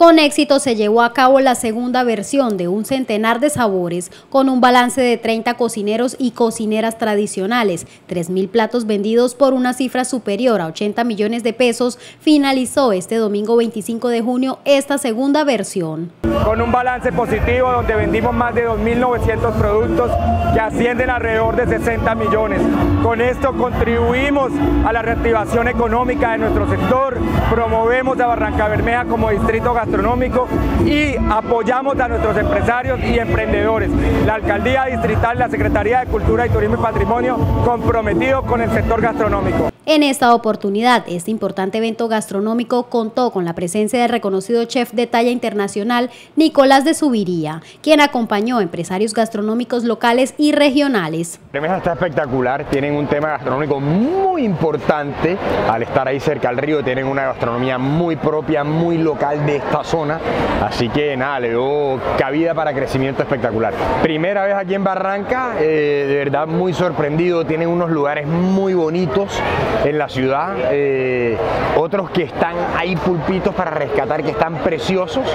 Con éxito se llevó a cabo la segunda versión de un centenar de sabores, con un balance de 30 cocineros y cocineras tradicionales, 3.000 platos vendidos por una cifra superior a 80 millones de pesos. Finalizó este domingo 25 de junio esta segunda versión. Con un balance positivo donde vendimos más de 2.900 productos que ascienden alrededor de 60 millones. Con esto contribuimos a la reactivación económica de nuestro sector, promovemos a Barrancabermeja como distrito gastronómico y apoyamos a nuestros empresarios y emprendedores. La Alcaldía Distrital, la Secretaría de Cultura y Turismo y Patrimonio, comprometido con el sector gastronómico. En esta oportunidad, este importante evento gastronómico contó con la presencia del reconocido chef de talla internacional Nicolás de Zuviría, quien acompañó a empresarios gastronómicos locales y regionales. Bermeja está espectacular, tienen un tema gastronómico muy importante, al estar ahí cerca al río tienen una gastronomía muy propia, muy local de esta zona, así que nada, le doy cabida para crecimiento espectacular. Primera vez aquí en Barranca, de verdad muy sorprendido, tienen unos lugares muy bonitos en la ciudad, otros que están ahí pulpitos para rescatar, que están preciosos,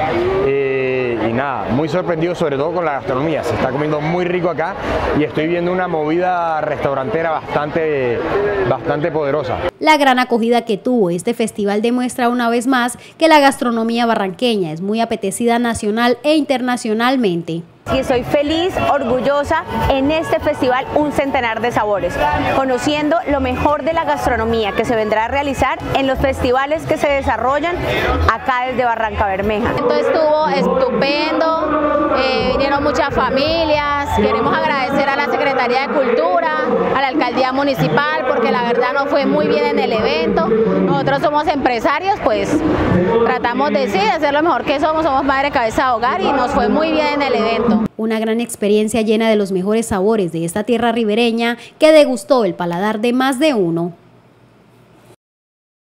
y nada, muy sorprendido sobre todo con la gastronomía, se está comiendo muy rico acá y estoy viendo una movida restaurantera bastante poderosa. La gran acogida que tuvo este festival demuestra una vez más que la gastronomía barranqueña es muy apetecida nacional e internacionalmente. Y estoy feliz, orgullosa en este festival Un Centenar de Sabores, conociendo lo mejor de la gastronomía que se vendrá a realizar en los festivales que se desarrollan acá desde Barrancabermeja. Entonces estuvo estupendo, vinieron muchas familias, queremos agradecer a la Secretaría de Cultura, a la Alcaldía Municipal, porque la verdad nos fue muy bien en el evento. Nosotros somos empresarios, pues tratamos de hacer lo mejor que somos madre cabeza de hogar y nos fue muy bien en el evento. Una gran experiencia llena de los mejores sabores de esta tierra ribereña que degustó el paladar de más de uno.